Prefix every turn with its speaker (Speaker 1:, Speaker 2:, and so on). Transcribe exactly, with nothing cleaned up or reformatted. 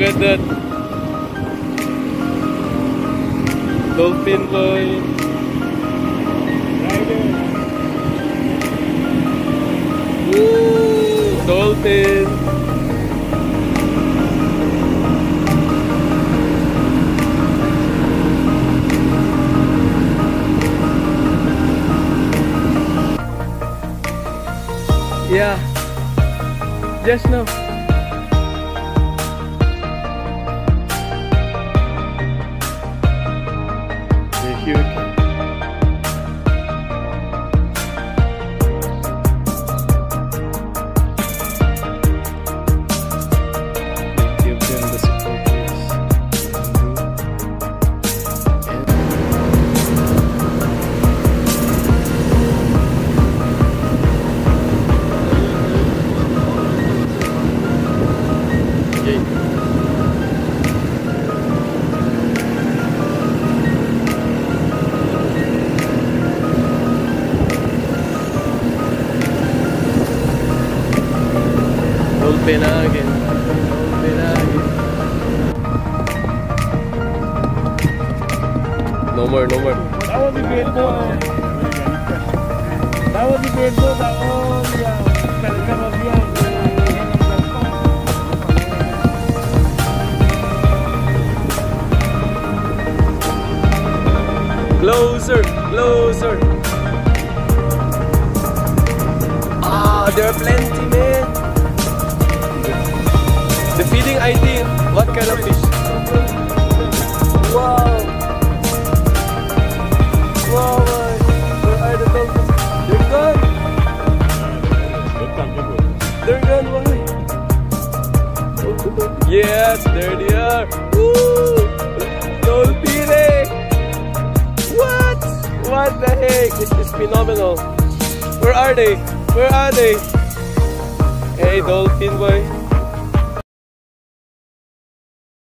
Speaker 1: at that. Dolphin boy. Woo! Dolphin. Yeah. Just now. They're huge. Give them the support, please. Dolphinagin. Dolphinagin. No more, no more.
Speaker 2: That was the great boy. That was the great boy. That was
Speaker 1: Closer, closer. Ah, there are plenty, man. The feeding I D, what kind of fish? Wow! Wow, man. Where are the dolphins? They're gone! They're gone, why? Yes, there they are! Woo! Dolphin! What? What the heck? This is phenomenal. Where are they? Where are they? Hey, dolphin boy.